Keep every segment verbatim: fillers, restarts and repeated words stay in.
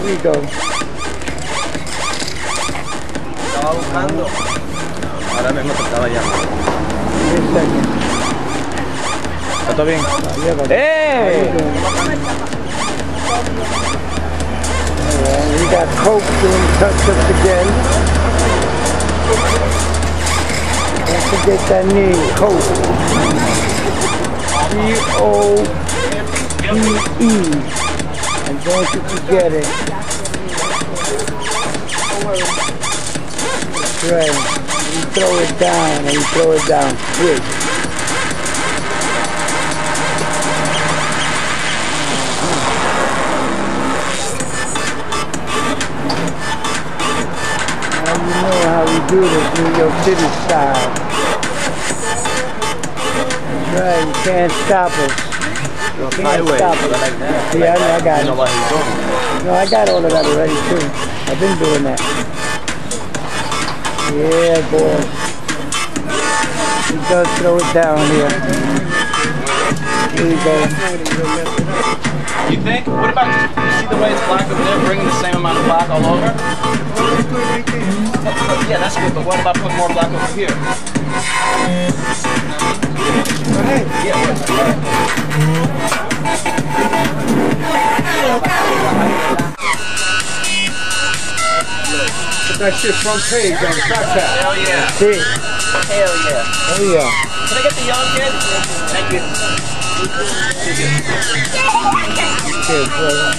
we go. Estaba buscando. Ahora mismo te estaba llamando. ¿Está bien? ¡Eh! We got Cope doing touch-ups again. Don't forget that name, Cope. C O P E. And don't you forget it. That's right. You throw it down and you throw it down quick. Now you know how we do this New York City style. That's right, you can't stop us. You can't stop us. See, I, I got it. No, I got all of that already too. I've been doing that. Yeah, boy. He does throw it down here. Here we go. You think? What about, you see the way it's black over there, bringing the same amount of black all over? Yeah, that's good, but what about putting more black over here? Yeah, That shit front page on Snapchat. Hell yeah. See? Hell yeah. Oh yeah. Can I get the young kid? Thank you. Okay, brother.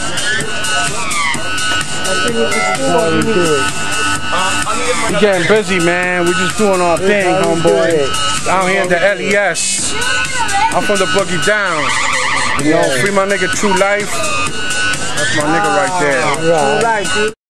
That's how we do it. We getting busy, man. We just doing our thing, homeboy. Out here in the L E S. I'm from the Boogie Down. You know, free my nigga True Life. That's my nigga right there. Right. True Life, dude.